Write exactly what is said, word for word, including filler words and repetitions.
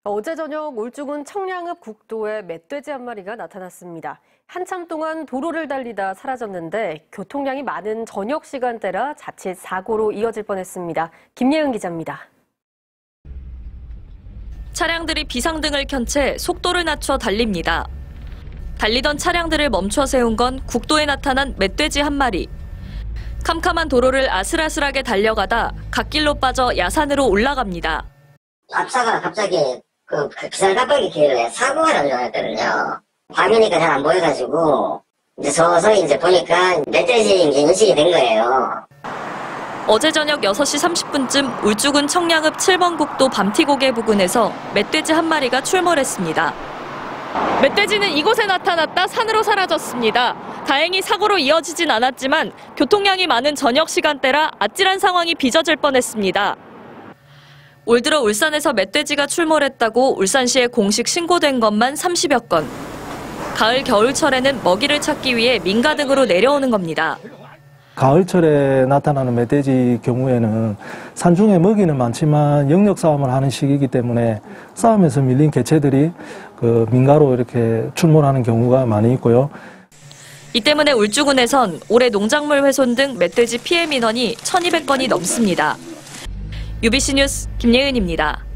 어제 저녁 울주군 청량읍 국도에 멧돼지 한 마리가 나타났습니다. 한참 동안 도로를 달리다 사라졌는데 교통량이 많은 저녁 시간대라 자칫 사고로 이어질 뻔했습니다. 김예은 기자입니다. 차량들이 비상등을 켠 채 속도를 낮춰 달립니다. 달리던 차량들을 멈춰 세운 건 국도에 나타난 멧돼지 한 마리. 캄캄한 도로를 아슬아슬하게 달려가다 갓길로 빠져 야산으로 올라갑니다. 앞차가 갑자기 그, 그 비상깜빡이 기회에 사고가 나려고 했거든요. 밤이니까 잘 안 보여가지고 이제 서서히 이제 보니까 멧돼지인 게 인식이 된 거예요. 어제 저녁 여섯 시 삼십 분쯤 울주군 청량읍 칠 번 국도 밤티고개 부근에서 멧돼지 한 마리가 출몰했습니다. 멧돼지는 이곳에 나타났다 산으로 사라졌습니다. 다행히 사고로 이어지진 않았지만 교통량이 많은 저녁 시간대라 아찔한 상황이 빚어질 뻔했습니다. 올 들어 울산에서 멧돼지가 출몰했다고 울산시에 공식 신고된 것만 삼십여 건. 가을, 겨울철에는 먹이를 찾기 위해 민가 등으로 내려오는 겁니다. 가을철에 나타나는 멧돼지 경우에는 산중에 먹이는 많지만 영역 싸움을 하는 시기이기 때문에 싸움에서 밀린 개체들이 그 민가로 이렇게 출몰하는 경우가 많이 있고요. 이 때문에 울주군에선 올해 농작물 훼손 등 멧돼지 피해 민원이 천이백 건이 넘습니다. 유비씨 뉴스 김예은입니다.